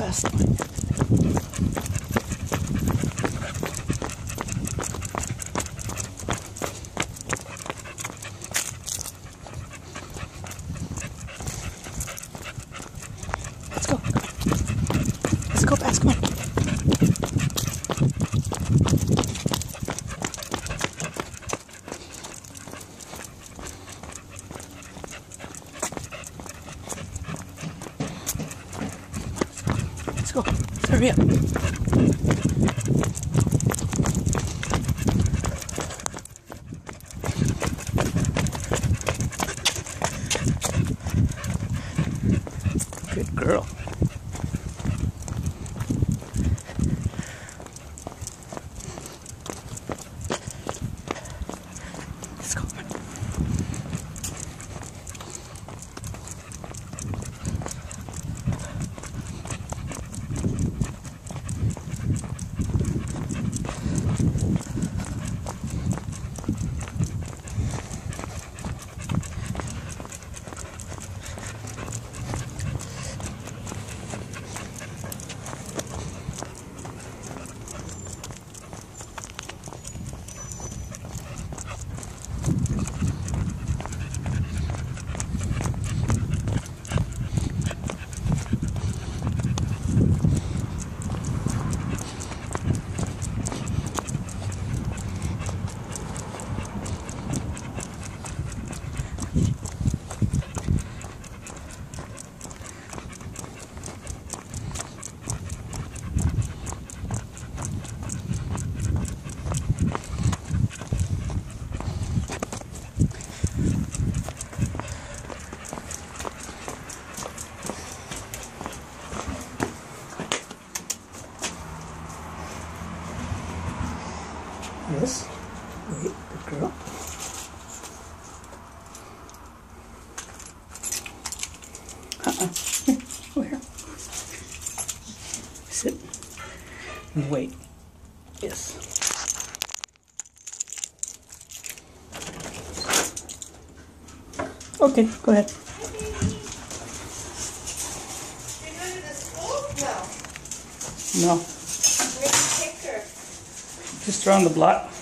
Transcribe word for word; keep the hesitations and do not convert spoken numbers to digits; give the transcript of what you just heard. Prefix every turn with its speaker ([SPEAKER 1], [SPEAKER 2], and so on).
[SPEAKER 1] last one. Let's go. Let's go fast. Come on. Let's go. Let's hurry up. Good girl. Let's go. Yes. Wait, good girl. Uh-uh. Where? Sit. And wait. Yes. Okay, go ahead.
[SPEAKER 2] You go to the school? No.
[SPEAKER 1] No.
[SPEAKER 2] Where did you take her?
[SPEAKER 1] Just around the block.